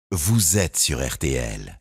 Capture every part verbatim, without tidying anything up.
Vous êtes sur R T L.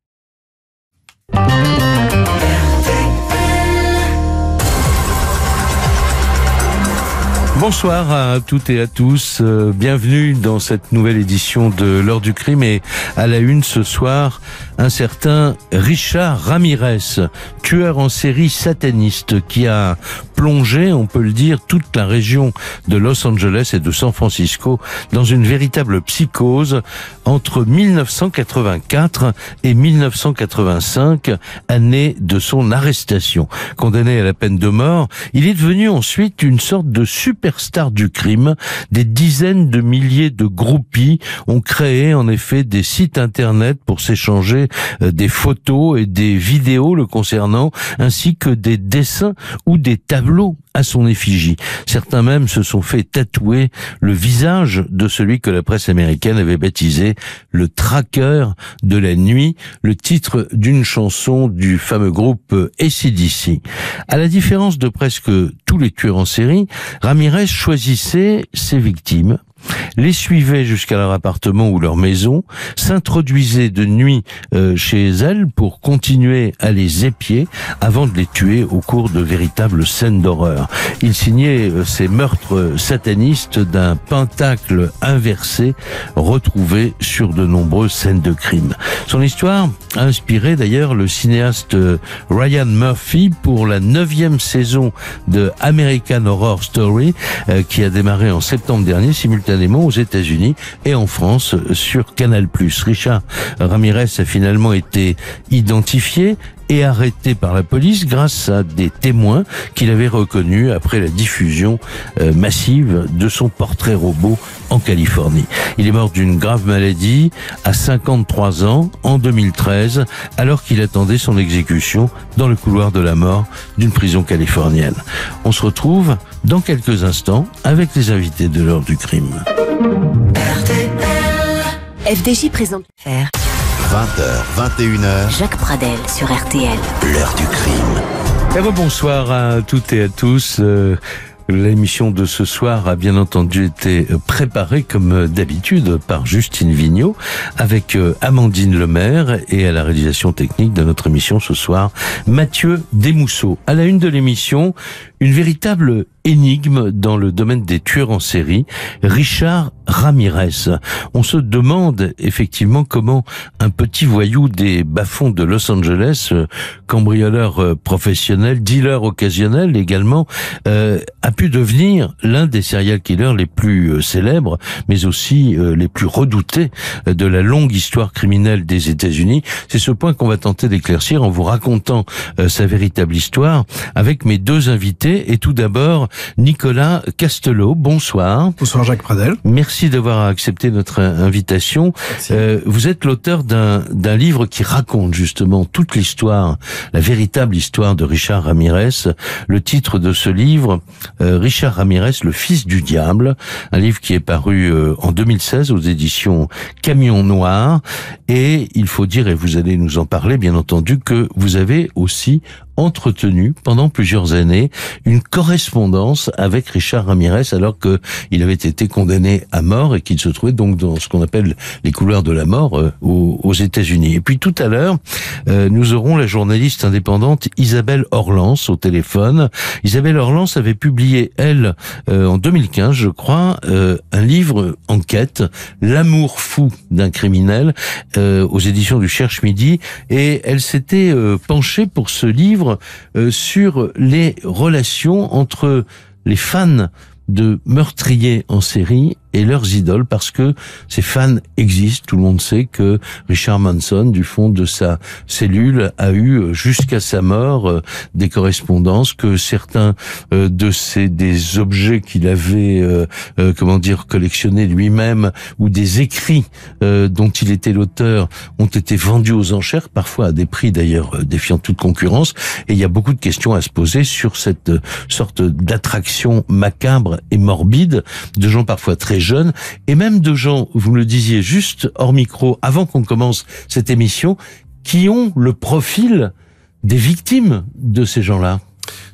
Bonsoir à toutes et à tous, euh, bienvenue dans cette nouvelle édition de l'heure du crime, et à la une ce soir, un certain Richard Ramirez, tueur en série sataniste qui a plongé, on peut le dire, toute la région de Los Angeles et de San Francisco dans une véritable psychose entre mille neuf cent quatre-vingt-quatre et mille neuf cent quatre-vingt-cinq, année de son arrestation. Condamné à la peine de mort, il est devenu ensuite une sorte de superstar du crime. Des dizaines de milliers de groupies ont créé en effet des sites internet pour s'échanger des photos et des vidéos le concernant, ainsi que des dessins ou des tableaux à son effigie. Certains même se sont fait tatouer le visage de celui que la presse américaine avait baptisé le traqueur de la nuit, le titre d'une chanson du fameux groupe A C D C. À la différence de presque tous les tueurs en série, Ramirez choisissait ses victimes, les suivait jusqu'à leur appartement ou leur maison, s'introduisait de nuit euh, chez elles pour continuer à les épier avant de les tuer au cours de véritables scènes d'horreur. Il signait euh, ces meurtres satanistes d'un pentacle inversé retrouvé sur de nombreuses scènes de crime. Son histoire a inspiré d'ailleurs le cinéaste Ryan Murphy pour la neuvième saison de American Horror Story euh, qui a démarré en septembre dernier simultanément aux États-Unis et en France sur Canal plus. Richard Ramirez a finalement été identifié et arrêté par la police grâce à des témoins qu'il avait reconnus après la diffusion euh, massive de son portrait robot en Californie. Il est mort d'une grave maladie à cinquante-trois ans en deux mille treize, alors qu'il attendait son exécution dans le couloir de la mort d'une prison californienne. On se retrouve dans quelques instants avec les invités de l'heure du crime. F D J présente faire. vingt heures, vingt et une heures, Jacques Pradel sur R T L. l'heure du crime. Et rebonsoir à toutes et à tous. Euh, L'émission de ce soir a bien entendu été préparée comme d'habitude par Justine Vignot avec Amandine Lemaire, et à la réalisation technique de notre émission ce soir, Mathieu Desmousseaux. À la une de l'émission, une véritable énigme dans le domaine des tueurs en série, Richard Ramirez. On se demande effectivement comment un petit voyou des bas-fonds de Los Angeles, cambrioleur professionnel, dealer occasionnel également, euh, a pu devenir l'un des serial killers les plus célèbres, mais aussi euh, les plus redoutés de la longue histoire criminelle des États-Unis. C'est ce point qu'on va tenter d'éclaircir en vous racontant euh, sa véritable histoire avec mes deux invités. Et tout d'abord, Nicolas Castelot, bonsoir. Bonsoir Jacques Pradel. Merci d'avoir accepté notre invitation. Euh, vous êtes l'auteur d'un, d'un livre qui raconte justement toute l'histoire, la véritable histoire de Richard Ramirez. Le titre de ce livre, euh, Richard Ramirez, le fils du diable, un livre qui est paru euh, en deux mille seize aux éditions Camion Noir. Et il faut dire, et vous allez nous en parler bien entendu, que vous avez aussi entretenu pendant plusieurs années une correspondance avec Richard Ramirez alors que il avait été condamné à mort et qu'il se trouvait donc dans ce qu'on appelle les couloirs de la mort euh, aux, aux États-Unis. Et puis tout à l'heure, euh, nous aurons la journaliste indépendante Isabelle Orlans au téléphone. Isabelle Orlans avait publié, elle, euh, en deux mille quinze, je crois, euh, un livre enquête, L'amour fou d'un criminel, euh, aux éditions du Cherche-Midi, et elle s'était euh, penchée pour ce livre Euh, sur les relations entre les fans de meurtriers en série et leurs idoles, parce que ces fans existent. Tout le monde sait que Richard Manson, du fond de sa cellule, a eu jusqu'à sa mort euh, des correspondances, que certains euh, de ces des objets qu'il avait euh, euh, comment dire collectionnés lui-même, ou des écrits euh, dont il était l'auteur, ont été vendus aux enchères, parfois à des prix d'ailleurs euh, défiant toute concurrence. Et il y a beaucoup de questions à se poser sur cette euh, sorte d'attraction macabre et morbide de gens parfois très jeunes, et même de gens, vous me le disiez juste hors micro, avant qu'on commence cette émission, qui ont le profil des victimes de ces gens-là.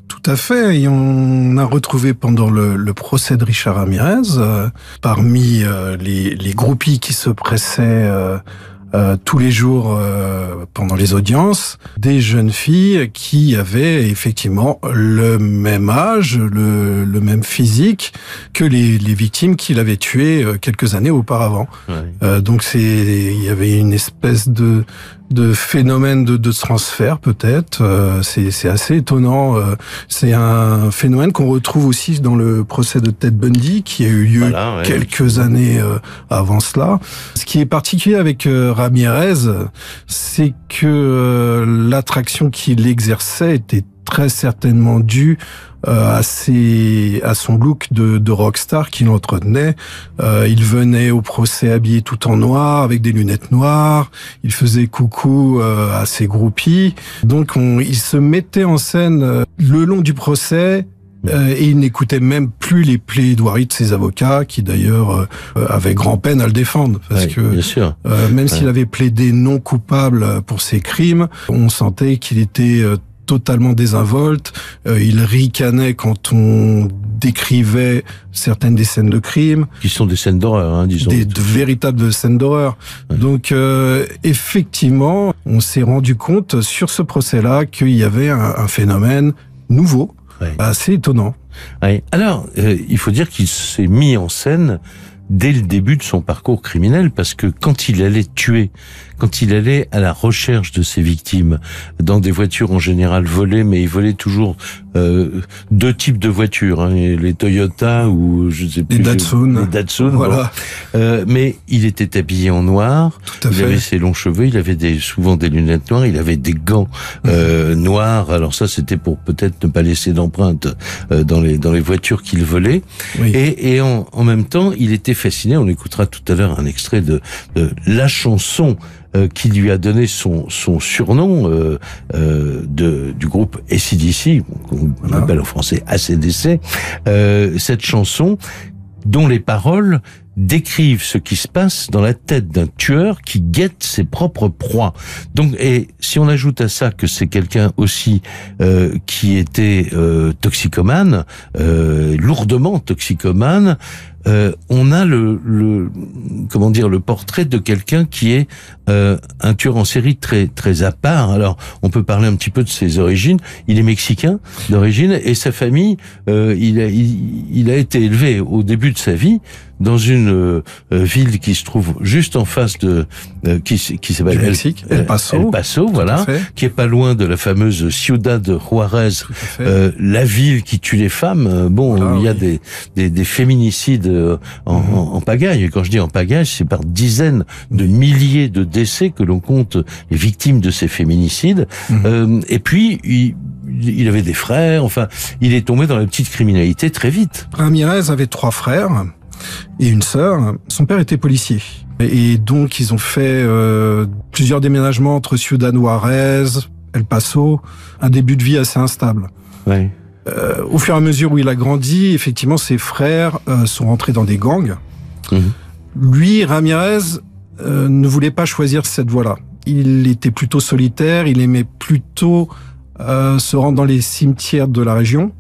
Tout à fait, et on a retrouvé pendant le, le procès de Richard Ramirez, euh, parmi euh, les, les groupies qui se pressaient euh, euh, tous les jours euh, pendant les audiences, des jeunes filles qui avaient effectivement le même âge, le, le même physique que les, les victimes qu'il avait tuées euh, quelques années auparavant. Ouais. Euh, donc c'est, il y avait une espèce de de phénomène de, de transfert peut-être, euh, c'est, c'est assez étonnant. Euh, c'est un phénomène qu'on retrouve aussi dans le procès de Ted Bundy qui a eu lieu voilà, ouais, quelques ouais. années euh, avant cela. Ce qui est particulier avec euh, Ramirez, c'est que euh, l'attraction qu'il exerçait était très certainement due euh, à, ses, à son look de, de rockstar qu'il entretenait. Euh, il venait au procès habillé tout en noir, avec des lunettes noires. Il faisait coucou euh, à ses groupies. Donc on, il se mettait en scène euh, le long du procès. Euh, et il n'écoutait même plus les plaidoiries de ses avocats, qui d'ailleurs euh, avaient grand peine à le défendre, parce ouais, que bien sûr. Euh, même ouais. s'il avait plaidé non coupable pour ses crimes, on sentait qu'il était euh, totalement désinvolte. Euh, il ricanait quand on décrivait certaines des scènes de crime. Qui sont des scènes d'horreur, hein, disons. Des de véritables scènes d'horreur. Ouais. Donc, euh, effectivement, on s'est rendu compte sur ce procès-là qu'il y avait un, un phénomène nouveau, ouais. assez étonnant. Ouais. Alors, euh, il faut dire qu'il s'est mis en scène dès le début de son parcours criminel, parce que quand il allait tuer, quand il allait à la recherche de ses victimes, dans des voitures en général volées, mais il volait toujours euh, deux types de voitures, hein, les Toyota ou je sais plus, les Datsun, les Datsun, voilà. Bon. Euh, mais il était habillé en noir, Tout à il fait. avait ses longs cheveux, il avait des, souvent des lunettes noires, il avait des gants euh, mmh. noirs. Alors ça, c'était pour peut-être ne pas laisser d'empreinte euh, dans les dans les voitures qu'il volait. Oui. Et, et en, en même temps, il était fasciné. On écoutera tout à l'heure un extrait de, de la chanson Euh, qui lui a donné son son surnom euh, euh, de du groupe A C D C, qu'on voilà. appelle en français A C D C. Euh, cette chanson dont les paroles décrivent ce qui se passe dans la tête d'un tueur qui guette ses propres proies. Donc, et si on ajoute à ça que c'est quelqu'un aussi euh, qui était euh, toxicomane, euh, lourdement toxicomane, euh, on a le, le comment dire le portrait de quelqu'un qui est euh, un tueur en série très très à part. Alors, on peut parler un petit peu de ses origines. Il est mexicain d'origine et sa famille, euh, il a il, il a été élevé au début de sa vie dans une euh, ville qui se trouve juste en face de euh, qui qui s'appelle El, Mexique, El Paso, El Paso, voilà, qui est pas loin de la fameuse Ciudad Juárez, euh, la ville qui tue les femmes. Bon, voilà, il y a oui. des, des des féminicides en, mm-hmm. en, en pagaille. Et quand je dis en pagaille, c'est par dizaines de milliers de décès que l'on compte les victimes de ces féminicides. Mm-hmm. Euh, et puis il, il avait des frères. Enfin, il est tombé dans la petite criminalité très vite. Ramirez avait trois frères et une sœur. Son père était policier. Et donc, ils ont fait euh, plusieurs déménagements entre Ciudad Juárez, El Paso, un début de vie assez instable. Ouais. Euh, au fur et à mesure où il a grandi, effectivement, ses frères euh, sont rentrés dans des gangs. Mmh. Lui, Ramirez, euh, ne voulait pas choisir cette voie-là. Il était plutôt solitaire, il aimait plutôt euh, se rendre dans les cimetières de la région.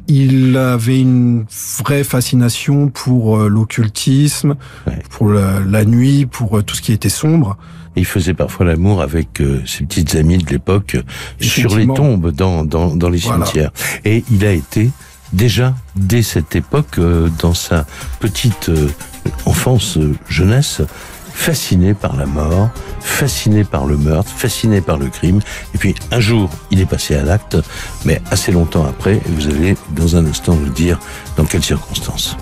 Il avait une vraie fascination pour euh, l'occultisme, ouais. pour la, la nuit, pour euh, tout ce qui était sombre. Et il faisait parfois l'amour avec euh, ses petites amies de l'époque sur les tombes dans dans, dans les voilà. cimetières. Et il a été déjà dès cette époque, euh, dans sa petite euh, enfance, euh, jeunesse, fasciné par la mort, fasciné par le meurtre, fasciné par le crime. Et puis un jour, il est passé à l'acte, mais assez longtemps après, et vous allez dans un instant nous dire dans quelles circonstances.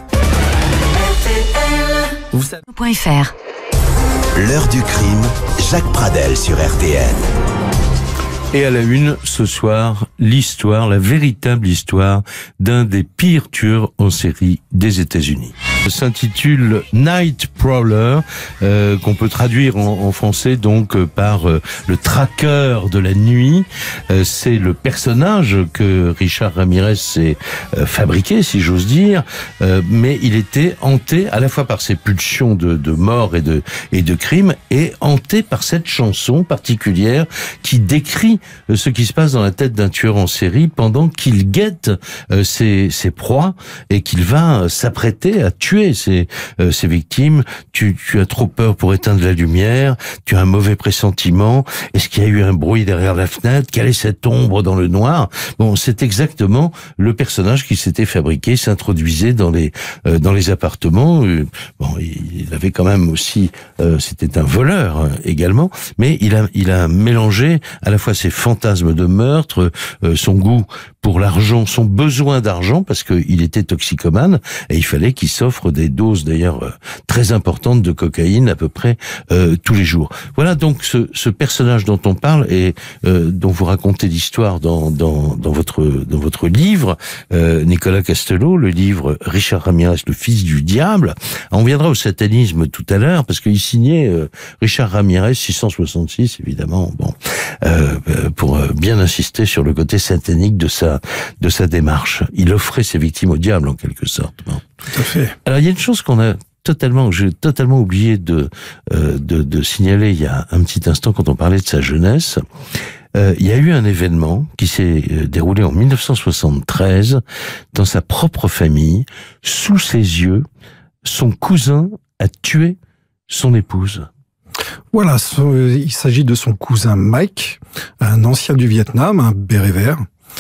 Vous savez... .fr L'heure du crime, Jacques Pradel sur R T L. Et à la une, ce soir, l'histoire, la véritable histoire d'un des pires tueurs en série des États-Unis. Ça s'intitule Night Prowler, euh, qu'on peut traduire en, en français donc euh, par euh, le traqueur de la nuit. Euh, c'est le personnage que Richard Ramirez s'est euh, fabriqué, si j'ose dire, euh, mais il était hanté à la fois par ses pulsions de, de mort et de, et de crime, et hanté par cette chanson particulière qui décrit euh, ce qui se passe dans la tête d'un tueur en série pendant qu'il guette euh, ses, ses proies et qu'il va euh, s'apprêter à tuer ses, euh, ses victimes. Tu, tu as trop peur pour éteindre la lumière, tu as un mauvais pressentiment, est-ce qu'il y a eu un bruit derrière la fenêtre, quelle est cette ombre dans le noir? Bon, c'est exactement le personnage qui s'était fabriqué, s'introduisait dans les euh, dans les appartements. Euh, bon, il, il avait quand même aussi, euh, c'était un voleur euh, également, mais il a il a mélangé à la fois ses fantasmes de meurtre, euh, son goût pour l'argent, son besoin d'argent, parce qu'il était toxicomane, et il fallait qu'il s'offre des doses d'ailleurs euh, très importantes de cocaïne à peu près euh, tous les jours. Voilà donc ce, ce personnage dont on parle et euh, dont vous racontez l'histoire dans, dans, dans, votre, dans votre livre, euh, Nicolas Castelot, le livre Richard Ramirez, le fils du diable. On viendra au satanisme tout à l'heure, parce qu'il signait euh, Richard Ramirez six cent soixante-six, évidemment, bon, euh, pour bien insister sur le côté satanique de sa de sa démarche. Il offrait ses victimes au diable, en quelque sorte. Bon. Tout à fait. Alors, il y a une chose qu'on a totalement, j'ai totalement oublié de, euh, de, de signaler il y a un petit instant quand on parlait de sa jeunesse. Euh, il y a eu un événement qui s'est déroulé en mille neuf cent soixante-treize dans sa propre famille. Sous ses yeux, son cousin a tué son épouse. Voilà, il s'agit de son cousin Mike, un ancien du Vietnam, un béret vert.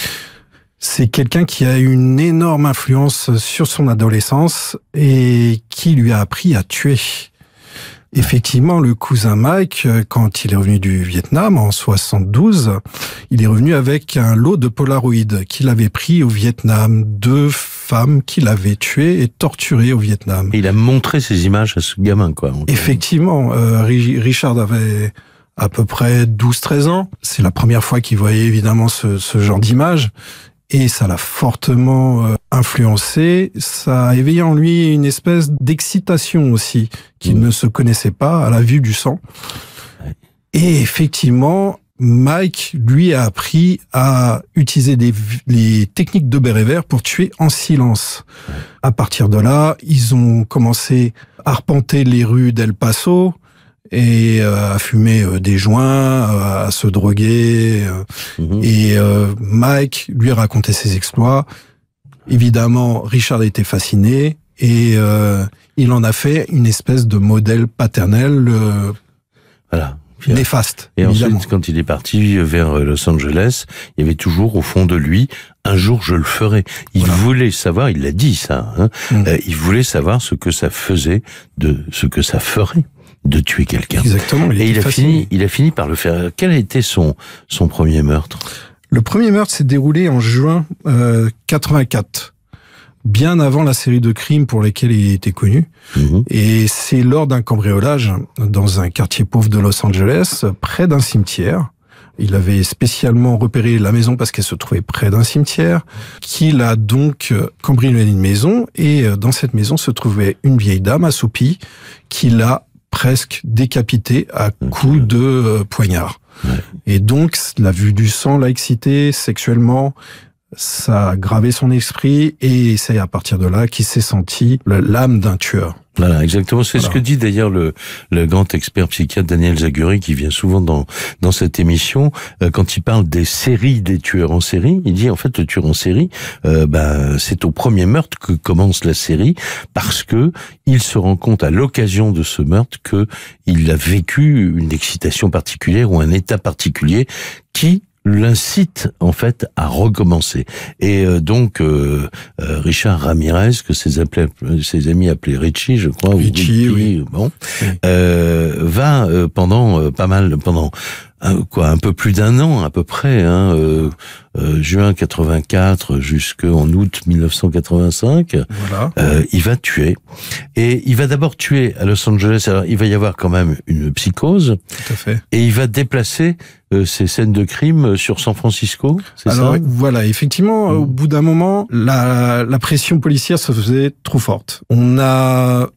C'est quelqu'un qui a eu une énorme influence sur son adolescence et qui lui a appris à tuer. Effectivement, le cousin Mike, quand il est revenu du Vietnam en soixante-douze, il est revenu avec un lot de Polaroid qu'il avait pris au Vietnam, deux femmes qu'il avait tuées et torturées au Vietnam. Et il a montré ces images à ce gamin, quoi. Effectivement, euh, Richard avait à peu près douze treize ans. C'est la première fois qu'il voyait évidemment ce, ce genre d'images. Et ça l'a fortement euh, influencé. Ça a éveillé en lui une espèce d'excitation aussi, qu'il mmh. ne se connaissait pas à la vue du sang. Ouais. Et effectivement, Mike, lui, a appris à utiliser des, les techniques de béret vert pour tuer en silence. Ouais. À partir de là, ils ont commencé à arpenter les rues d'El Paso, et euh, à fumer euh, des joints, euh, à se droguer. Euh, mmh. Et euh, Mike lui a raconté ses exploits. Évidemment, Richard était fasciné et euh, il en a fait une espèce de modèle paternel euh, voilà. Puis, néfaste. Et évidemment. Ensuite, quand il est parti vers Los Angeles, il y avait toujours au fond de lui, un jour je le ferai. Il voilà. voulait savoir, il l'a dit ça, hein, mmh. euh, il voulait savoir ce que ça faisait, de ce que ça ferait de tuer quelqu'un. Exactement. Il et il a fasciné. fini, il a fini par le faire. Quel a été son son premier meurtre? Le premier meurtre s'est déroulé en juin euh, quatre-vingt-quatre, bien avant la série de crimes pour lesquels il était connu. Mmh. Et c'est lors d'un cambriolage dans un quartier pauvre de Los Angeles, près d'un cimetière. Il avait spécialement repéré la maison parce qu'elle se trouvait près d'un cimetière, qu'il a donc cambriolé une maison. Et dans cette maison se trouvait une vieille dame assoupie qu'il a presque décapité à coups de euh, poignard. Ouais. Et donc, la vue du sang l'a excité sexuellement, ça a gravé son esprit, et c'est à partir de là qu'il s'est senti l'âme d'un tueur. Voilà, exactement. C'est voilà. ce que dit d'ailleurs le, le grand expert psychiatre Daniel Zaguri, qui vient souvent dans, dans cette émission. Euh, quand il parle des séries des tueurs en série, il dit en fait le tueur en série, euh, ben, c'est au premier meurtre que commence la série, parce que il se rend compte à l'occasion de ce meurtre que il a vécu une excitation particulière ou un état particulier qui l'incite en fait à recommencer. Et euh, donc euh, euh, Richard Ramirez, que ses, appelés, ses amis appelaient Richie, je crois, Richie, ou Richie, oui. bon, oui. Euh, va euh, pendant euh, pas mal, pendant un, quoi, un peu plus d'un an à peu près, hein, euh, euh, juin quatre-vingt-quatre jusqu'en août mille neuf cent quatre-vingt-cinq, voilà. euh, il va tuer. Et il va d'abord tuer à Los Angeles. Alors il va y avoir quand même une psychose. Tout à fait. Et il va déplacer euh, ces scènes de crime sur San Francisco, c'est ça? Alors voilà, effectivement, mmh. au bout d'un moment, la, la pression policière se faisait trop forte. On a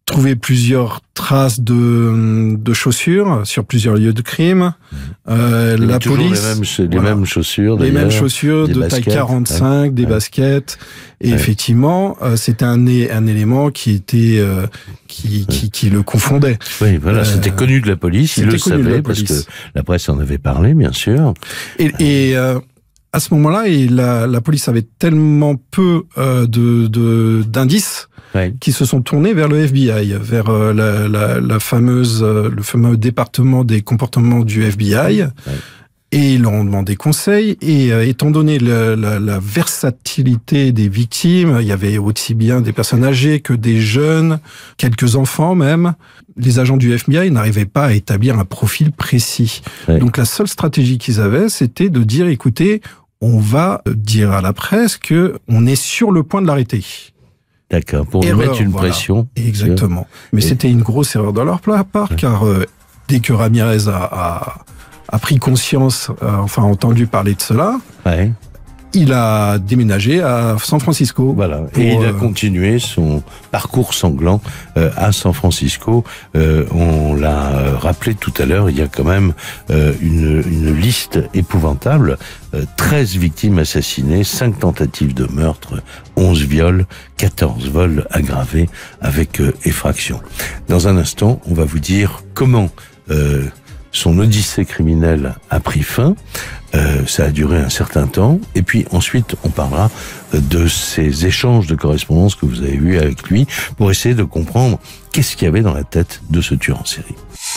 trouvé plusieurs traces de, de chaussures sur plusieurs lieux de crime. Euh, la police, les mêmes, les voilà, mêmes chaussures, les mêmes chaussures de baskets, taille quarante-cinq, ouais, des ouais. baskets. Et ouais. effectivement, euh, c'était un, un élément qui était euh, qui, qui, qui, qui le confondait. Oui, voilà, euh, c'était connu de la police. Il le savait parce que la presse en avait parlé, bien sûr. Et, et euh, à ce moment-là, et la, la police avait tellement peu euh, de, de d'indices. Ouais. Qui se sont tournés vers le F B I, vers euh, la, la, la fameuse, euh, le fameux département des comportements du F B I, ouais. Et ils leur ont demandé conseil. Et euh, étant donné la, la, la versatilité des victimes, il y avait aussi bien des personnes âgées que des jeunes, quelques enfants même. Les agents du F B I n'arrivaient pas à établir un profil précis. Ouais. Donc la seule stratégie qu'ils avaient, c'était de dire, écoutez, on va dire à la presse que on est sur le point de l'arrêter. D'accord, pour erreur, mettre une voilà. pression. Exactement. Mais et... c'était une grosse erreur de leur part, ouais. car euh, dès que Ramirez a, a, a pris conscience, euh, enfin entendu parler de cela, ouais. il a déménagé à San Francisco. Voilà, pour, et il a continué son parcours sanglant euh, à San Francisco. Euh, on l'a rappelé tout à l'heure, il y a quand même euh, une, une liste épouvantable. Euh, treize victimes assassinées, cinq tentatives de meurtre, onze viols, quatorze vols aggravés avec euh, effraction. Dans un instant, on va vous dire comment euh, son odyssée criminelle a pris fin. Euh, ça a duré un certain temps. Et puis ensuite, on parlera de ces échanges de correspondance que vous avez eus avec lui pour essayer de comprendre qu'est-ce qu'il y avait dans la tête de ce tueur en série.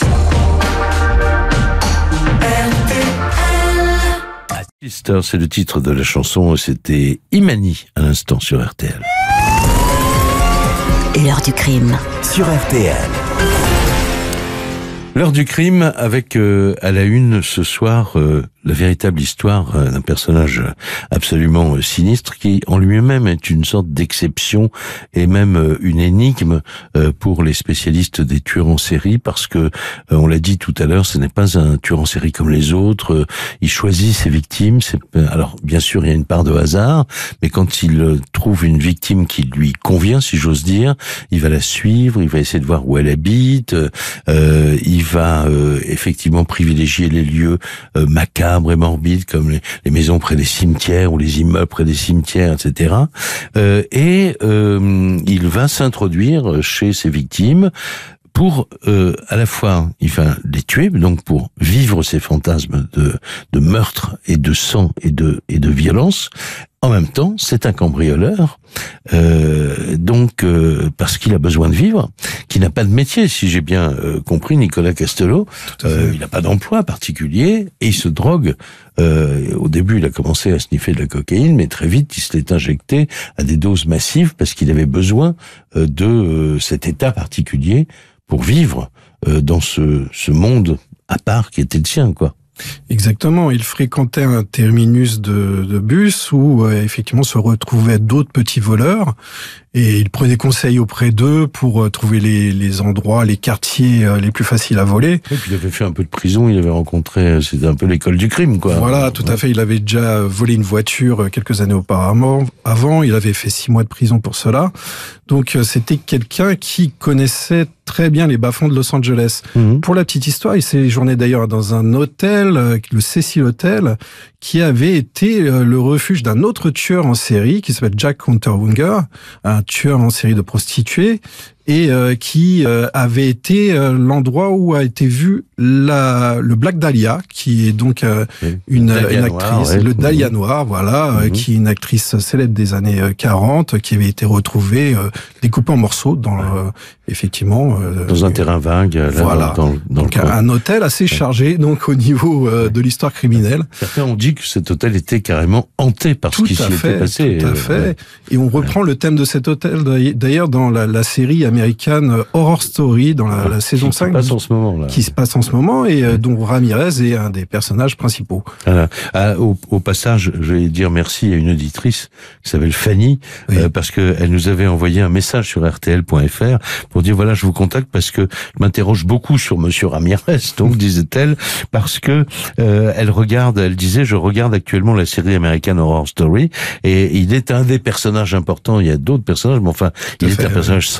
Sister, c'est le titre de la chanson. C'était Imani à l'instant sur R T L. L'heure du crime sur R T L. L'heure du crime avec euh, à la une ce soir euh, la véritable histoire euh, d'un personnage absolument euh, sinistre qui en lui-même est une sorte d'exception et même euh, une énigme euh, pour les spécialistes des tueurs en série parce que euh, on l'a dit tout à l'heure, ce n'est pas un tueur en série comme les autres. Euh, il choisit ses victimes. C'est, alors bien sûr il y a une part de hasard, mais quand il euh, trouve une victime qui lui convient, si j'ose dire, il va la suivre, il va essayer de voir où elle habite, euh, il va euh, effectivement privilégier les lieux euh, macabres et morbides comme les, les maisons près des cimetières ou les immeubles près des cimetières, et cetera. Euh, et euh, il va s'introduire chez ses victimes pour euh, à la fois il va les tuer, donc pour vivre ces fantasmes de, de meurtre et de sang et de, et de violence. En même temps, c'est un cambrioleur, euh, donc euh, parce qu'il a besoin de vivre, qui n'a pas de métier, si j'ai bien euh, compris, Nicolas Castelot. Euh, il n'a pas d'emploi particulier et il se drogue. Euh, au début, il a commencé à sniffer de la cocaïne, mais très vite, il se l'est injecté à des doses massives parce qu'il avait besoin euh, de euh, cet état particulier pour vivre euh, dans ce, ce monde à part qui était le sien, quoi. Exactement, il fréquentait un terminus de, de bus où euh, effectivement se retrouvaient d'autres petits voleurs et il prenait conseil auprès d'eux pour euh, trouver les, les endroits, les quartiers euh, les plus faciles à voler. Et puis il avait fait un peu de prison, il avait rencontré, c'était un peu l'école du crime, quoi. Voilà, tout ouais. à fait, il avait déjà volé une voiture quelques années auparavant, avant, il avait fait six mois de prison pour cela. Donc c'était quelqu'un qui connaissait très bien les bas-fonds de Los Angeles. Mmh. Pour la petite histoire, il séjournait d'ailleurs dans un hôtel, le Cecil Hotel, qui avait été le refuge d'un autre tueur en série qui s'appelle Jack Unterweger, un tueur en série de prostituées, et euh, qui euh, avait été euh, l'endroit où a été vu la, le Black Dahlia, qui est donc euh, oui. une, une actrice, noir, ouais. le Dahlia mmh. noir, voilà, mmh. euh, qui est une actrice célèbre des années quarante, qui avait été retrouvée euh, découpée en morceaux dans, ouais. euh, effectivement, euh, dans un terrain vague, là, voilà, dans, dans donc le coin. Un hôtel assez chargé, donc au niveau euh, de l'histoire criminelle. Certains ont dit que cet hôtel était carrément hanté par tout ce qui s'y était passé. Tout à fait. Ouais. Et on reprend ouais. le thème de cet hôtel d'ailleurs dans la, la série américaine Horror Story, dans la, la saison qui cinq, se passe en ce moment, là. qui se passe en ce moment et euh, dont Ramirez est un des personnages principaux. Voilà. Ah, au, au passage, je vais dire merci à une auditrice qui s'appelle Fanny, oui. euh, parce que elle nous avait envoyé un message sur R T L point F R pour dire voilà, je vous contacte parce que je m'interroge beaucoup sur Monsieur Ramirez, donc disait-elle, parce que euh, elle regarde, elle disait je regarde actuellement la série américaine Horror Story et il est un des personnages importants. Il y a d'autres personnages, mais enfin, il est un personnage central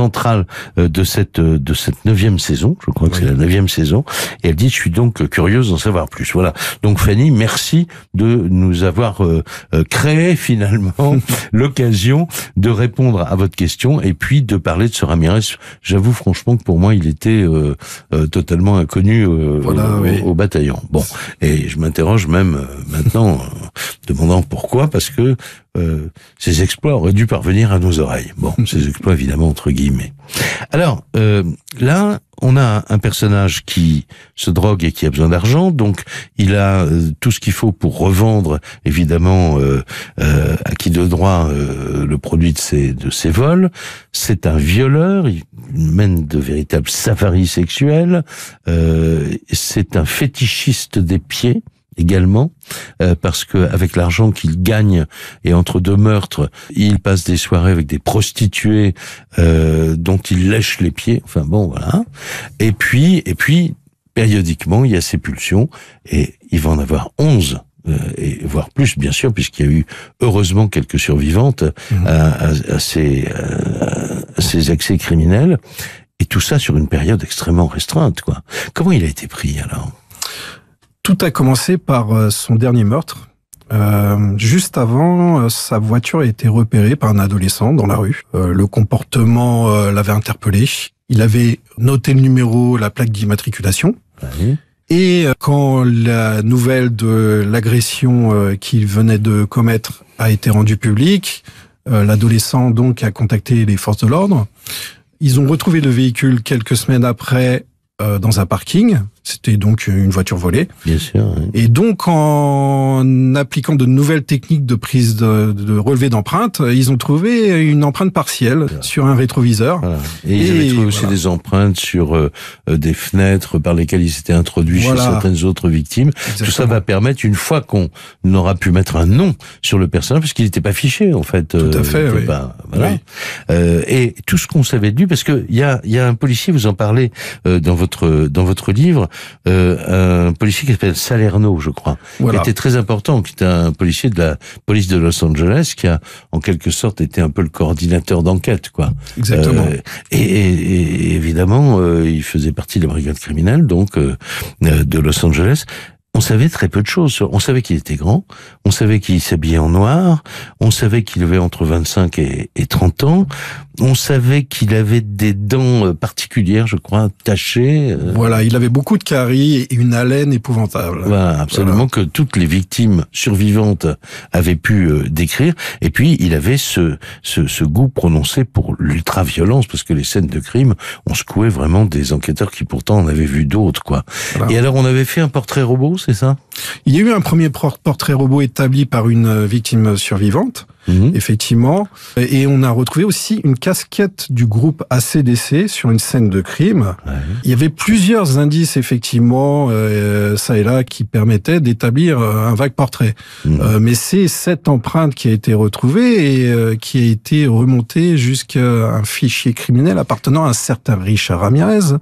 finale euh, de cette euh, de cette neuvième saison. Je crois que oui. c'est la neuvième saison. Et elle dit, je suis donc curieuse d'en savoir plus. Voilà. Donc Fanny, merci de nous avoir euh, euh, créé finalement l'occasion de répondre à votre question et puis de parler de ce Ramirez. J'avoue franchement que pour moi, il était euh, euh, totalement inconnu euh, voilà, au, oui. au bataillon. Bon, et je m'interroge même euh, maintenant, euh, demandant pourquoi, parce que euh, ces exploits auraient dû parvenir à nos oreilles. Bon, ces exploits évidemment entre guillemets. Alors euh, là, on a un personnage qui se drogue et qui a besoin d'argent, donc il a euh, tout ce qu'il faut pour revendre évidemment euh, euh, à qui de droit euh, le produit de ses de ses vols. C'est un violeur, il mène de véritables safaris sexuels. Euh, c'est un fétichiste des pieds également, euh, parce que avec l'argent qu'il gagne et entre deux meurtres, il passe des soirées avec des prostituées euh, dont il lèche les pieds. Enfin bon, voilà. Et puis, et puis, périodiquement, il y a ses pulsions et il va en avoir onze. Euh, et voire plus, bien sûr, puisqu'il y a eu heureusement quelques survivantes mmh. à, à, à, ces, à ces accès criminels. Et tout ça sur une période extrêmement restreinte, quoi. Comment il a été pris alors ? Tout a commencé par son dernier meurtre. Euh, juste avant, sa voiture a été repérée par un adolescent dans la rue. Euh, le comportement euh, l'avait interpellé. Il avait noté le numéro, la plaque d'immatriculation. Oui. Et quand la nouvelle de l'agression euh, qu'il venait de commettre a été rendue publique, euh, l'adolescent donc a contacté les forces de l'ordre. Ils ont retrouvé le véhicule quelques semaines après euh, dans un parking. C'était donc une voiture volée. Bien sûr. Oui. Et donc, en appliquant de nouvelles techniques de prise de, de relevé d'empreintes, ils ont trouvé une empreinte partielle voilà. sur un rétroviseur. Voilà. Et, et ils avaient trouvé aussi voilà. des empreintes sur euh, des fenêtres par lesquelles ils s'étaient introduits voilà. chez certaines autres victimes. Exactement. Tout ça va permettre, une fois qu'on aura pu mettre un nom sur le personnage, parce qu'il n'était pas fiché, en fait. Tout à fait, oui. Pas, voilà. oui. Euh, et tout ce qu'on savait de lui, parce que il y a, y a un policier, vous en parlez euh, dans votre dans votre livre, Euh, un policier qui s'appelle Salerno, je crois, voilà. qui était très important, qui était un policier de la police de Los Angeles, qui a en quelque sorte été un peu le coordinateur d'enquête, quoi. Exactement. Euh, et, et, et évidemment, euh, il faisait partie de la brigade criminelle, donc euh, de Los Angeles. On savait très peu de choses. On savait qu'il était grand, on savait qu'il s'habillait en noir, on savait qu'il avait entre vingt-cinq et, et trente ans, on savait qu'il avait des dents particulières, je crois, tachées. Voilà, il avait beaucoup de caries et une haleine épouvantable. Voilà, absolument, voilà. Que toutes les victimes survivantes avaient pu euh, décrire. Et puis, il avait ce, ce, ce goût prononcé pour l'ultra-violence, parce que les scènes de crime ont secoué vraiment des enquêteurs qui pourtant en avaient vu d'autres, quoi. Voilà. Et alors, on avait fait un portrait robot, c'est ça ? Il y a eu un premier portrait robot établi par une victime survivante, mmh. effectivement, et on a retrouvé aussi une casquette du groupe A C D C sur une scène de crime. Ouais. Il y avait plusieurs indices, effectivement, euh, ça et là, qui permettaient d'établir un vague portrait. Mmh. Euh, mais c'est cette empreinte qui a été retrouvée et euh, qui a été remontée jusqu'à un fichier criminel appartenant à un certain Richard Ramirez,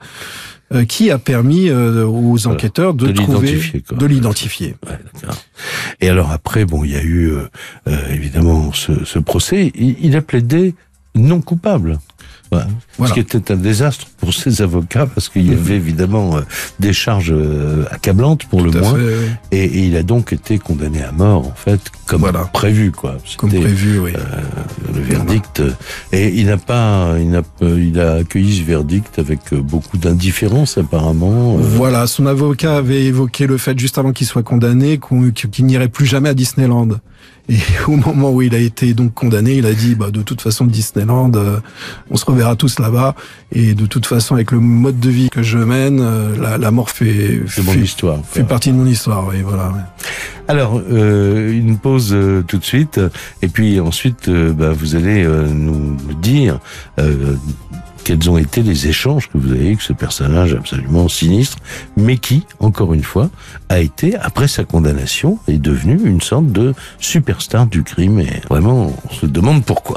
qui a permis euh, aux enquêteurs voilà, de, de trouver, l'identifier, de l'identifier. Ouais, d'accord. Et alors après, bon, il y a eu euh, euh, évidemment ce, ce procès. Il, il a plaidé non coupable. Voilà. Voilà. Ce qui était un désastre pour ses avocats, parce qu'il y avait évidemment euh, des charges euh, accablantes pour Tout le moins, fait, oui. et, et il a donc été condamné à mort, en fait, comme voilà. prévu, quoi. C'était, comme prévu, oui. Euh, le verdict, voilà. Et il n'a pas, il n'a, il a accueilli ce verdict avec beaucoup d'indifférence, apparemment. Euh. Voilà, son avocat avait évoqué le fait juste avant qu'il soit condamné qu'il n'irait plus jamais à Disneyland. Et au moment où il a été donc condamné, il a dit bah de toute façon Disneyland, euh, on se reverra tous là-bas. Et de toute façon, avec le mode de vie que je mène, euh, la, la mort fait fait, mon histoire, fait partie de mon histoire. Oui, voilà. Ouais. Alors euh, une pause euh, tout de suite, et puis ensuite euh, bah, vous allez euh, nous dire. Euh, Quels ont été les échanges que vous avez avec ce personnage absolument sinistre, mais qui, encore une fois, a été, après sa condamnation, est devenu une sorte de superstar du crime. Et vraiment, on se demande pourquoi.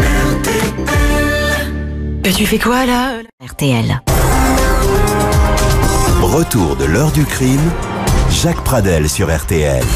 Tu fais quoi là ? R T L. Retour de l'heure du crime, Jacques Pradel sur R T L.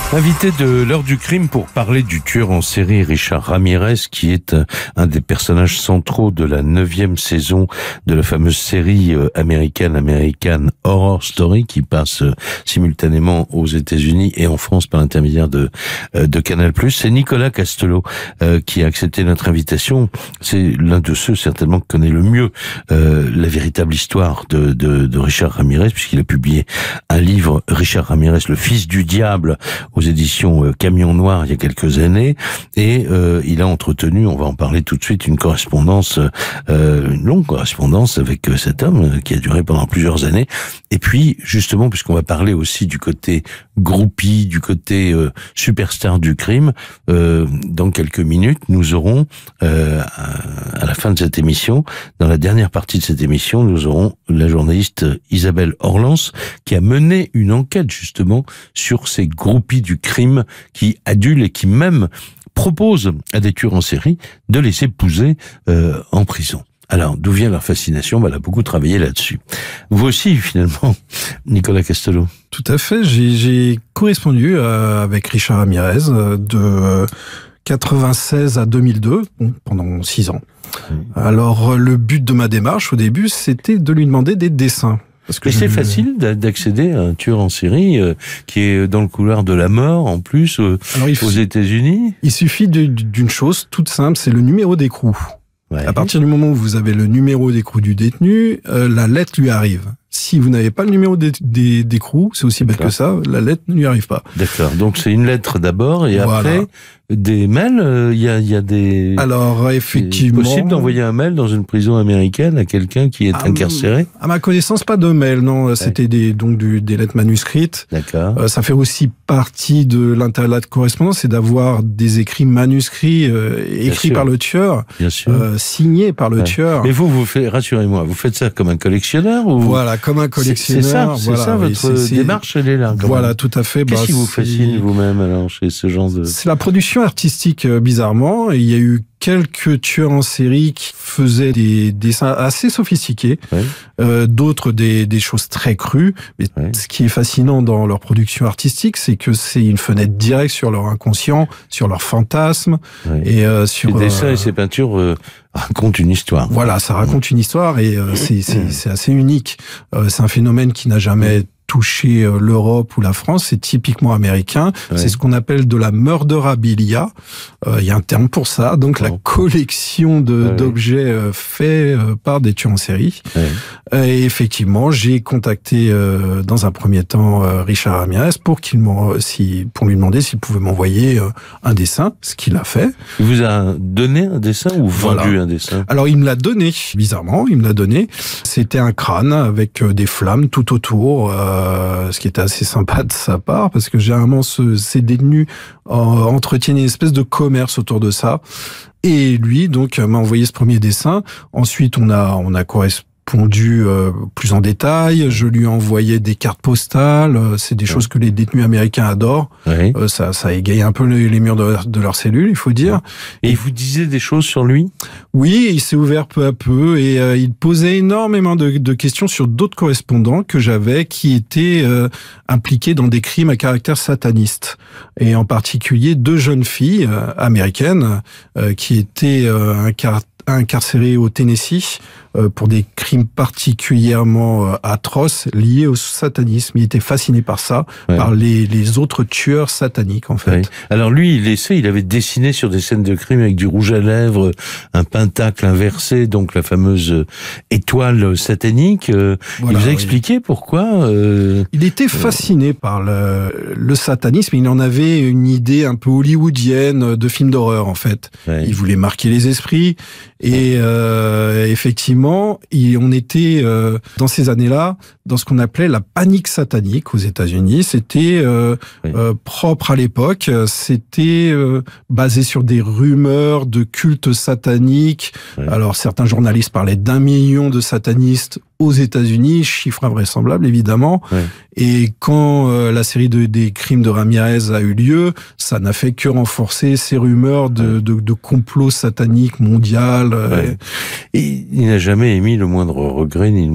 Invité de l'heure du crime pour parler du tueur en série Richard Ramirez, qui est un des personnages centraux de la neuvième saison de la fameuse série américaine American Horror Story, qui passe simultanément aux États-Unis et en France par l'intermédiaire de de Canal+. C'est Nicolas Castelot euh, qui a accepté notre invitation. C'est l'un de ceux certainement qui connaît le mieux euh, la véritable histoire de, de, de Richard Ramirez, puisqu'il a publié un livre, Richard Ramirez, le fils du diable, aux éditions euh, Camion Noir il y a quelques années, et euh, il a entretenu, on va en parler tout de suite, une correspondance, euh, une longue correspondance avec euh, cet homme euh, qui a duré pendant plusieurs années. Et puis justement, puisqu'on va parler aussi du côté groupie, du côté euh, superstar du crime, euh, dans quelques minutes, nous aurons euh, à la fin de cette émission, dans la dernière partie de cette émission, nous aurons la journaliste Isabelle Orlans qui a mené une enquête justement sur ces groupies du crime qui adulent et qui même proposent à des tueurs en série de les épouser euh, en prison. Alors, d'où vient leur fascination? Elle a beaucoup travaillé là-dessus. Vous aussi, finalement, Nicolas Castelot. Tout à fait. J'ai, j'ai correspondu euh, avec Richard Ramirez euh, de quatre-vingt-seize à deux mille deux, bon, pendant six ans. Mmh. Alors, le but de ma démarche, au début, c'était de lui demander des dessins. Parce que et c'est je... facile d'accéder à un tueur en série euh, qui est dans le couloir de la mort, en plus, euh, Alors, il aux États-Unis. Il suffit d'une chose toute simple, c'est le numéro d'écrou. Ouais. À partir du moment où vous avez le numéro d'écrou du détenu, euh, la lettre lui arrive. Si vous n'avez pas le numéro d'écrou, c'est aussi bête que ça, la lettre ne lui arrive pas. D'accord. Donc c'est une lettre d'abord et voilà. Après des mails. Il euh, y, a, y a des. Alors effectivement. C'est possible d'envoyer un mail dans une prison américaine à quelqu'un qui est à incarcéré. À ma connaissance, pas de mail. Non, ouais. C'était des donc du, des lettres manuscrites. D'accord. Euh, ça fait aussi partie de l'intérêt de la correspondance, c'est d'avoir des écrits manuscrits euh, écrits par le tueur, Bien sûr. Euh, signés par le ouais. tueur. Mais vous, vous faites, rassurez-moi, vous faites ça comme un collectionneur ou voilà. Comme un collectionneur. C'est ça, voilà, ça oui, votre démarche, elle est là. Voilà, tout à fait. Qu'est-ce bah, qui vous fascine vous-même alors chez ce genre de... C'est la production artistique, euh, bizarrement. Il y a eu quelques tueurs en série qui faisaient des dessins assez sophistiqués, ouais. euh, d'autres des, des choses très crues. Mais ouais. ce qui est fascinant dans leur production artistique, c'est que c'est une fenêtre directe sur leur inconscient, sur leurs fantasmes ouais. et euh, sur. Ces dessins euh, et ces peintures euh, racontent une histoire. Voilà, ça raconte une histoire et euh, c'est c'est assez unique. Euh, c'est un phénomène qui n'a jamais toucher l'Europe ou la France, c'est typiquement américain. Ouais. C'est ce qu'on appelle de la murderabilia. Il euh, y a un terme pour ça. Donc oh. la collection de ouais. d'objets euh, faits euh, par des tueurs en série. Ouais. Et effectivement, j'ai contacté euh, dans un premier temps euh, Richard Ramirez pour qu'il si pour lui demander s'il pouvait m'envoyer euh, un dessin, ce qu'il a fait. Il vous a donné un dessin ou vendu voilà. un dessin? Alors il me l'a donné, bizarrement, il me l'a donné. C'était un crâne avec euh, des flammes tout autour. Euh, Euh, ce qui était assez sympa de sa part, parce que généralement ce, ces détenus euh, entretiennent une espèce de commerce autour de ça. Et lui, donc, m'a envoyé ce premier dessin. Ensuite, on a, on a correspondu euh, plus en détail. Je lui ai envoyé des cartes postales. C'est des ouais. choses que les détenus américains adorent. Ouais. Euh, ça, ça égaye un peu les, les murs de, de leurs cellules, il faut dire. Et il vous disait des choses sur lui? Oui, il s'est ouvert peu à peu et euh, il posait énormément de, de questions sur d'autres correspondants que j'avais qui étaient euh, impliqués dans des crimes à caractère sataniste. Et en particulier deux jeunes filles euh, américaines euh, qui étaient euh, incar incarcérées au Tennessee euh, pour des crimes particulièrement euh, atroces liés au satanisme. Il était fasciné par ça, ouais. par les, les autres tueurs sataniques en fait. Ouais. Alors lui, il laissait, il avait dessiné sur des scènes de crime avec du rouge à lèvres, un pentacle inversé, donc la fameuse étoile satanique. Euh, voilà, il vous a expliqué oui. pourquoi euh, Il était fasciné euh... par le, le satanisme. Il en avait une idée un peu hollywoodienne de film d'horreur en fait. Ouais. Il voulait marquer les esprits. Et euh, effectivement, il, on était euh, dans ces années-là dans ce qu'on appelait la panique satanique aux États-Unis. C'était euh, oui. euh, propre à l'époque. C'était euh, basé sur des rumeurs de cultes sataniques. Oui. Alors certains journalistes parlaient d'un million de satanistes aux États-Unis, chiffre invraisemblable évidemment. Oui. Et quand euh, la série de, des crimes de Ramirez a eu lieu, ça n'a fait que renforcer ces rumeurs de, oui. de, de complot satanique mondial. Oui. Et il n'a jamais émis le moindre regret ni le moindre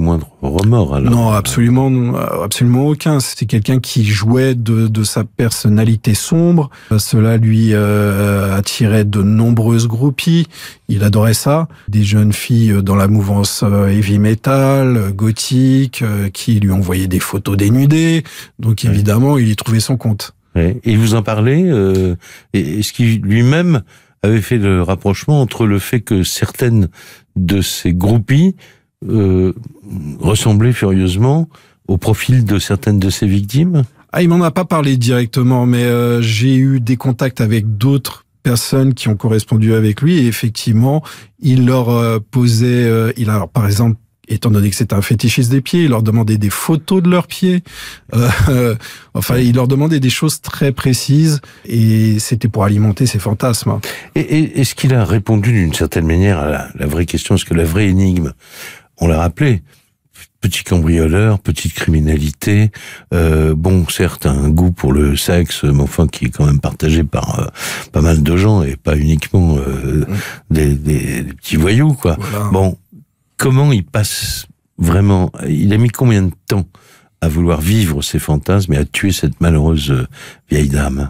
remords alors. Non, absolument, absolument aucun. C'était quelqu'un qui jouait de, de sa personnalité sombre. Cela lui euh, attirait de nombreuses groupies. Il adorait ça. Des jeunes filles dans la mouvance heavy metal, gothique, euh, qui lui envoyaient des photos dénudées. Donc évidemment, ouais. il y trouvait son compte. Ouais. Et vous en parlez, euh, est-ce qu'il lui-même avait fait le rapprochement entre le fait que certaines de ces groupies euh, ressemblaient furieusement au profil de certaines de ses victimes? Ah, il m'en a pas parlé directement, mais euh, j'ai eu des contacts avec d'autres personnes qui ont correspondu avec lui, et effectivement, il leur euh, posait, euh, il a, par exemple, étant donné que c'était un fétichiste des pieds, il leur demandait des photos de leurs pieds. Euh, euh, enfin, il leur demandait des choses très précises, et c'était pour alimenter ses fantasmes. Et, et est-ce qu'il a répondu d'une certaine manière à la, la vraie question, est-ce que la vraie énigme, on l'a rappelé, petit cambrioleur, petite criminalité, euh, bon, certes, un goût pour le sexe, mais enfin qui est quand même partagé par euh, pas mal de gens, et pas uniquement euh, mmh. des, des, des petits voyous, quoi. Voilà. Bon. Comment il passe vraiment, il a mis combien de temps à vouloir vivre ses fantasmes et à tuer cette malheureuse vieille dame?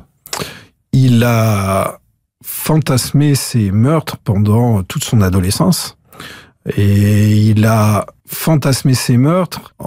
Il a fantasmé ses meurtres pendant toute son adolescence. Et il a fantasmé ses meurtres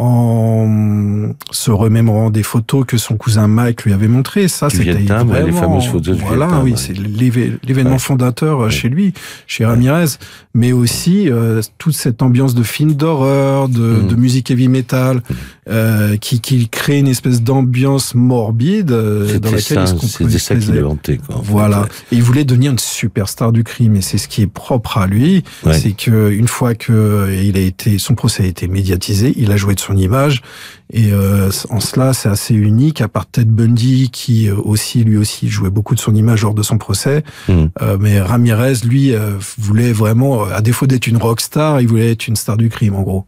en se remémorant des photos que son cousin Mike lui avait montrées. Ça, c'était Vietnam, vraiment... les fameuses photos de Voilà, Vietnam, oui, ouais. c'est l'événement ouais. fondateur ouais. chez lui, chez Ramirez. Ouais. Mais aussi euh, toute cette ambiance de film d'horreur, de, mmh. de musique heavy metal, mmh. euh, qui, qui crée une espèce d'ambiance morbide euh, dans laquelle ça, il se composait. C'était ça qu'il inventait, quoi. Voilà. Et il voulait devenir une superstar du crime. Et c'est ce qui est propre à lui. Ouais. C'est que une fois que il a été, son procès a été médiatisé, il a joué de son image, et euh, en cela c'est assez unique, à part Ted Bundy qui aussi lui aussi jouait beaucoup de son image lors de son procès. Mmh. Euh, mais Ramirez lui euh, voulait vraiment, à défaut d'être une rockstar, il voulait être une star du crime en gros.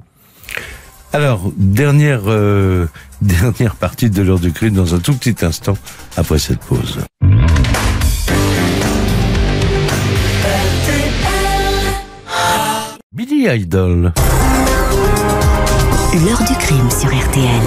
Alors dernière euh, dernière partie de l'heure du crime dans un tout petit instant après cette pause. Billy Idol. L'heure du crime sur R T L.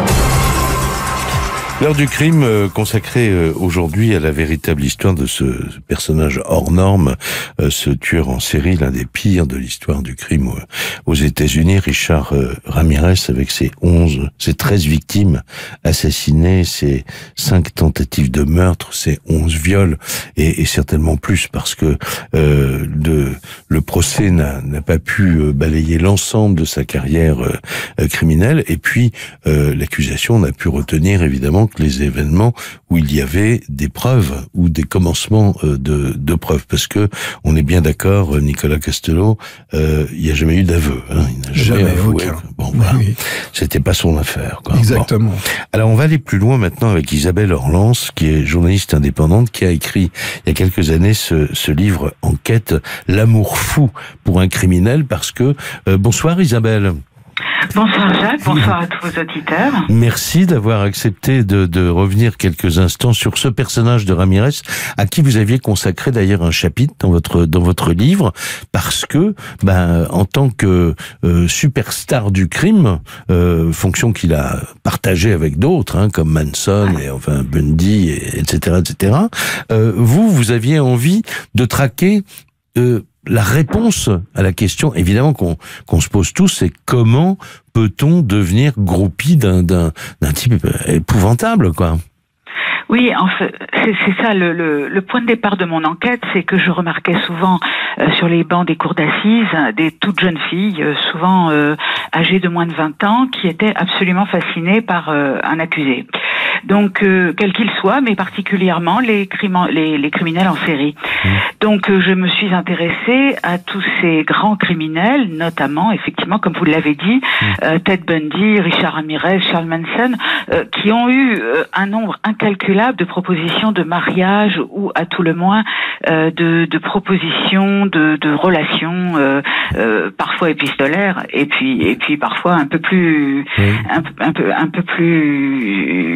L'heure du crime euh, consacrée euh, aujourd'hui à la véritable histoire de ce personnage hors norme, euh, ce tueur en série, l'un des pires de l'histoire du crime euh, aux États-Unis, Richard euh, Ramirez, avec ses onze, ses treize victimes assassinées, ses cinq tentatives de meurtre, ses onze viols, et, et certainement plus, parce que euh, le, le procès n'a, n'a pas pu euh, balayer l'ensemble de sa carrière euh, criminelle, et puis euh, l'accusation n'a pu retenir évidemment que les événements où il y avait des preuves ou des commencements de, de preuves, parce que on est bien d'accord, Nicolas Castello, euh, il n'y a jamais eu d'aveu. Hein, il n'a jamais, jamais avoué. Aucun. Bon, voilà. Oui. C'était pas son affaire, quoi. Exactement. Bon. Alors on va aller plus loin maintenant avec Isabelle Orlans, qui est journaliste indépendante, qui a écrit il y a quelques années ce, ce livre Enquête, l'amour fou pour un criminel, parce que euh, bonsoir Isabelle. Bonsoir Jacques, bonsoir à tous vos auditeurs. Merci d'avoir accepté de, de revenir quelques instants sur ce personnage de Ramirez, à qui vous aviez consacré d'ailleurs un chapitre dans votre dans votre livre, parce que ben en tant que euh, superstar du crime, euh, fonction qu'il a partagée avec d'autres, hein, comme Manson et enfin Bundy, et, etc., et cetera. Euh, vous vous aviez envie de traquer euh, la réponse à la question, évidemment, qu'on qu'on se pose tous, c'est comment peut-on devenir groupie d'un d'un d'un type épouvantable, quoi. Oui, en fait, c'est, c'est ça le, le, le point de départ de mon enquête, c'est que je remarquais souvent euh, sur les bancs des cours d'assises des toutes jeunes filles, euh, souvent euh, âgées de moins de vingt ans, qui étaient absolument fascinées par euh, un accusé. Donc, euh, quel qu'il soit, mais particulièrement les, crime, les, les criminels en série. Mmh. Donc, euh, je me suis intéressée à tous ces grands criminels, notamment, effectivement, comme vous l'avez dit, mmh. euh, Ted Bundy, Richard Ramirez, Charles Manson, euh, qui ont eu euh, un nombre incalculable de propositions de mariage ou, à tout le moins, euh, de, de propositions de, de relations, euh, euh, parfois épistolaires, et puis, et puis parfois un peu plus, mmh. un, un peu, un peu plus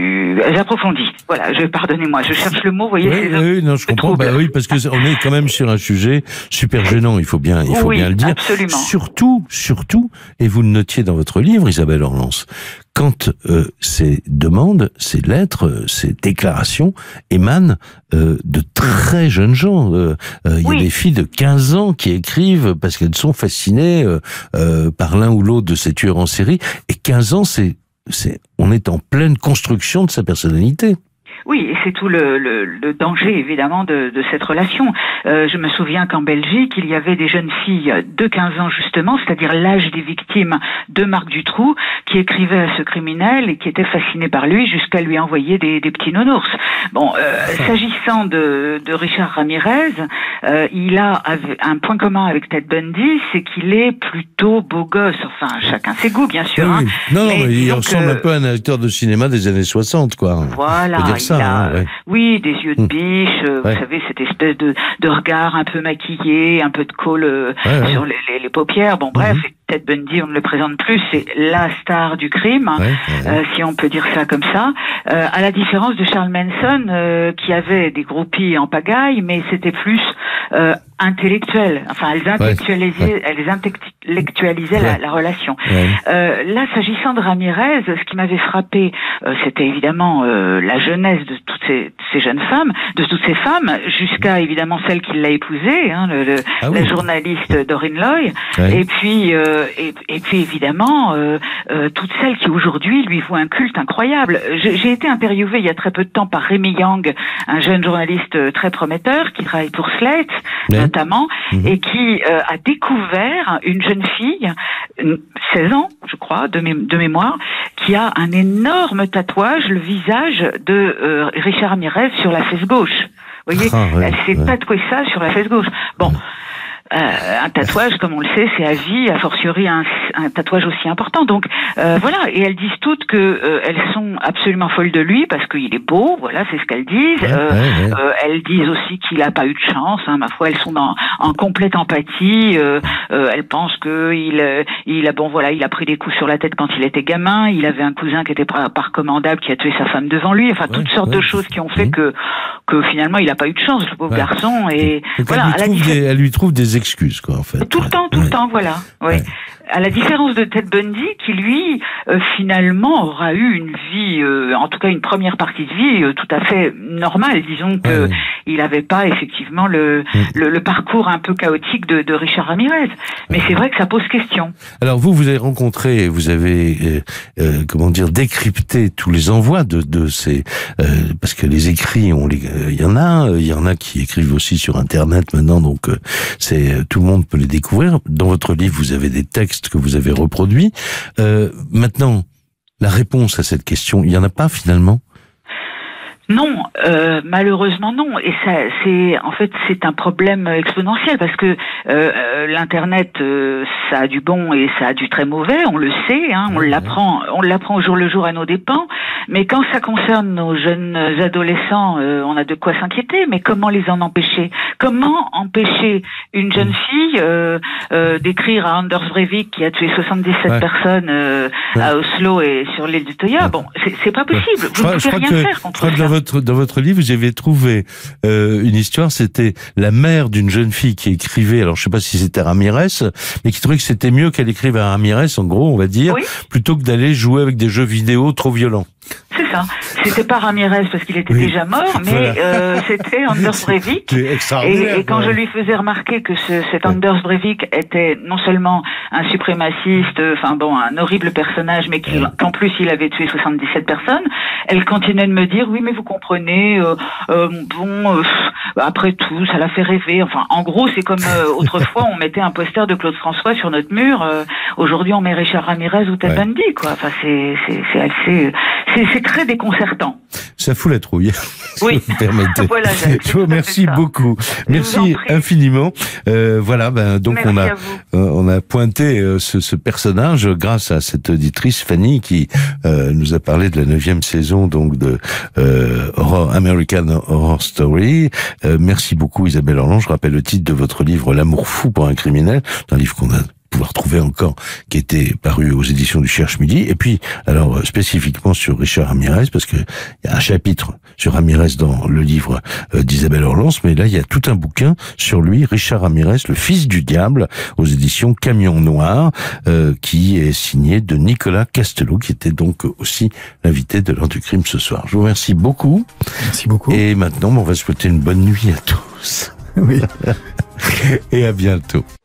j'approfondis. Voilà, je pardonnez-moi, je cherche le mot. Vous voyez, oui, oui, non, je comprends. Bah oui, parce que on est quand même sur un sujet super gênant. Il faut bien, il faut oui, bien le dire. Absolument. Surtout, surtout, et vous le notiez dans votre livre, Isabelle Orlance, quand euh, ces demandes, ces lettres, ces déclarations émanent euh, de très jeunes gens. Euh, euh, il oui. y a des filles de quinze ans qui écrivent parce qu'elles sont fascinées euh, euh, par l'un ou l'autre de ces tueurs en série. Et quinze ans, c'est, c'est, on est en pleine construction de sa personnalité. Oui, et c'est tout le, le, le danger, évidemment, de, de cette relation. Euh, je me souviens qu'en Belgique, il y avait des jeunes filles de quinze ans, justement, c'est-à-dire l'âge des victimes de Marc Dutroux, qui écrivaient à ce criminel et qui étaient fascinées par lui jusqu'à lui envoyer des, des petits nounours. Bon, euh, s'agissant de, de Richard Ramirez, euh, il a un point commun avec Ted Bundy, c'est qu'il est plutôt beau gosse. Enfin, chacun ses goûts, bien sûr. Oui, hein. Non, mais, mais il ressemble euh, un peu à un acteur de cinéma des années soixante, quoi. Voilà. Ça, il a, hein, ouais. Oui, des yeux de biche, euh, ouais. vous savez, cette espèce de, de regard un peu maquillé, un peu de colle euh, ouais, sur ouais. Les, les, les paupières. Bon, bref, mm-hmm. Ted Bundy, on ne le présente plus, c'est la star du crime, ouais, ouais. Euh, si on peut dire ça comme ça. Euh, à la différence de Charles Manson, euh, qui avait des groupies en pagaille, mais c'était plus euh, intellectuel. Enfin, elles intellectualisaient, ouais, ouais. elles intellectualisaient ouais. la, la relation. Ouais. Euh, là, s'agissant de Ramirez, ce qui m'avait frappé, euh, c'était évidemment euh, la jeunesse de toutes ces, ces jeunes femmes, de toutes ces femmes, jusqu'à évidemment celle qui l'a épousée, hein, le, le, ah oui. la journaliste Doreen Loy, ouais. et puis euh, et, et puis évidemment euh, euh, toutes celles qui aujourd'hui lui vouent un culte incroyable. J'ai, j'ai été interviewée il y a très peu de temps par Rémi Yang, un jeune journaliste très prometteur qui travaille pour Slate, ouais. notamment, mmh. et qui euh, a découvert une jeune fille, seize ans, je crois, de, mé- de mémoire, qui a un énorme tatouage, le visage de euh, Richard Ramirez sur la fesse gauche. Vous voyez, ah, ouais, elle s'est ouais. tatouée ça sur la fesse gauche. Bon. Euh, un tatouage, comme on le sait, c'est à vie, a fortiori un, un tatouage aussi important. Donc euh, voilà, et elles disent toutes que euh, elles sont absolument folles de lui parce qu'il est beau. Voilà, c'est ce qu'elles disent. Ouais, euh, ouais, ouais. Euh, elles disent aussi qu'il a pas eu de chance. Hein, ma foi, elles sont dans, en complète empathie. Euh, euh, elles pensent que il, il a bon voilà, il a pris des coups sur la tête quand il était gamin. Il avait un cousin qui était pas, pas recommandable, qui a tué sa femme devant lui. Enfin, ouais, toutes sortes ouais. de choses qui ont fait mmh. que que finalement il a pas eu de chance, le pauvre ouais. garçon. Et donc voilà, elle lui, trouve des, elle lui trouve des excuses, quoi, en fait. Tout le temps, tout ouais. le temps, voilà. Oui. Ouais. À la différence de Ted Bundy, qui lui, euh, finalement, aura eu une vie, euh, en tout cas une première partie de vie, euh, tout à fait normale. Disons que ouais. il n'avait pas effectivement le, ouais. le le parcours un peu chaotique de, de Richard Ramirez. Mais ouais. c'est vrai que ça pose question. Alors vous, vous avez rencontré, vous avez, euh, euh, comment dire, décrypté tous les envois de de ces, euh, parce que les écrits, on les, il euh, y en a, il y en a qui écrivent aussi sur Internet maintenant, donc euh, c'est tout le monde peut les découvrir. Dans votre livre, vous avez des textes que vous avez reproduits. Euh, maintenant, la réponse à cette question, il n'y en a pas finalement ? Non, euh, malheureusement non. Et ça, c'est en fait c'est un problème exponentiel parce que euh, l'internet, euh, ça a du bon et ça a du très mauvais. On le sait, hein, on l'apprend, on l'apprend au jour le jour à nos dépens. Mais quand ça concerne nos jeunes adolescents, euh, on a de quoi s'inquiéter. Mais comment les en empêcher ? Comment empêcher une jeune fille euh, euh, d'écrire à Anders Breivik qui a tué soixante-dix-sept ouais. personnes euh, ouais. à Oslo et sur l'île du Toya ? Bon, c'est, c'est pas possible. Vous je ne crois, pouvez rien que, faire contre ça. Votre, dans votre livre, j'avais trouvé euh, une histoire, c'était la mère d'une jeune fille qui écrivait, alors je sais pas si c'était Ramirez, mais qui trouvait que c'était mieux qu'elle écrive à Ramirez, en gros, on va dire, oui. plutôt que d'aller jouer avec des jeux vidéo trop violents. C'est ça. C'était pas Ramirez parce qu'il était oui. déjà mort, mais voilà. euh, c'était Anders Breivik. Et, et quand ouais. je lui faisais remarquer que ce, cet ouais. Anders Breivik était non seulement un suprémaciste, enfin bon, un horrible personnage, mais qu'il, ouais. qu'en plus il avait tué soixante-dix-sept personnes, elle continuait de me dire oui, mais vous comprenez, euh, euh, bon, euh, après tout, ça l'a fait rêver. Enfin, en gros, c'est comme euh, autrefois on mettait un poster de Claude François sur notre mur. Euh, aujourd'hui, on met Richard Ramirez ou Ted ouais. Bundy, quoi. Enfin, c'est c'est c'est assez. C'est, c'est très déconcertant. Ça fout la trouille. Oui. Si vous permettez. Voilà, je vous remercie beaucoup. Merci infiniment. Euh, voilà, ben donc Merci on a euh, on a pointé euh, ce, ce personnage grâce à cette auditrice Fanny qui euh, nous a parlé de la neuvième saison donc de euh, Horror, American Horror Story. Euh, merci beaucoup Isabelle Orlance. Je rappelle le titre de votre livre L'amour fou pour un criminel, un livre qu'on a pouvoir trouver encore, qui était paru aux éditions du Cherche-Midi. Et puis, alors, spécifiquement sur Richard Ramirez, parce que il y a un chapitre sur Ramirez dans le livre euh, d'Isabelle Orlans, mais là, il y a tout un bouquin sur lui, Richard Ramirez, le fils du diable, aux éditions Camion Noir, euh, qui est signé de Nicolas Castelot, qui était donc aussi l'invité de l'heure du crime ce soir. Je vous remercie beaucoup. Merci beaucoup. Et maintenant, on va souhaiter une bonne nuit à tous. Oui. Et à bientôt.